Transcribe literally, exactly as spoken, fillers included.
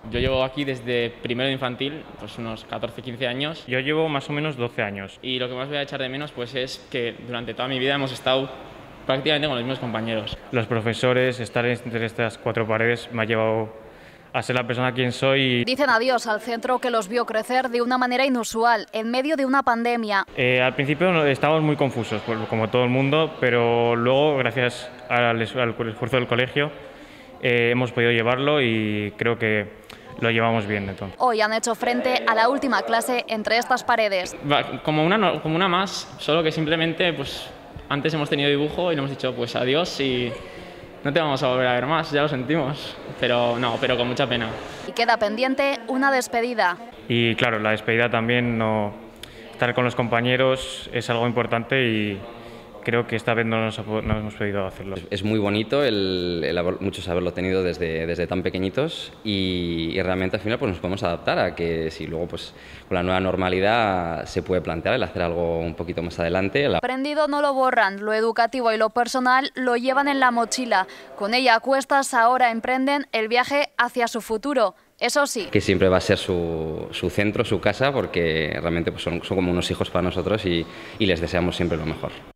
Yo llevo aquí desde primero de infantil, pues unos catorce quince años. Yo llevo más o menos doce años. Y lo que más voy a echar de menos pues es que durante toda mi vida hemos estado prácticamente con los mismos compañeros. Los profesores, estar entre estas cuatro paredes me ha llevado a ser la persona quien soy. Dicen adiós al centro que los vio crecer de una manera inusual, en medio de una pandemia. Eh, al principio estábamos muy confusos, como todo el mundo, pero luego, gracias al, al esfuerzo del colegio, eh, hemos podido llevarlo y creo que lo llevamos bien. Entonces. Hoy han hecho frente a la última clase entre estas paredes. Como una, como una más, solo que simplemente pues, antes hemos tenido dibujo y le hemos dicho pues adiós y no te vamos a volver a ver más, ya lo sentimos, pero no, pero con mucha pena. Y queda pendiente una despedida. Y claro, la despedida también, no, estar con los compañeros es algo importante y creo que esta vez no, nos, no hemos podido hacerlo. Es muy bonito el, el haber, muchos haberlo tenido desde, desde tan pequeñitos y, y realmente al final pues nos podemos adaptar a que si luego pues con la nueva normalidad se puede plantear el hacer algo un poquito más adelante. Lo aprendido no lo borran, lo educativo y lo personal lo llevan en la mochila. Con ella a cuestas ahora emprenden el viaje hacia su futuro. Eso sí. Que siempre va a ser su, su centro, su casa, porque realmente pues son, son como unos hijos para nosotros y, y les deseamos siempre lo mejor.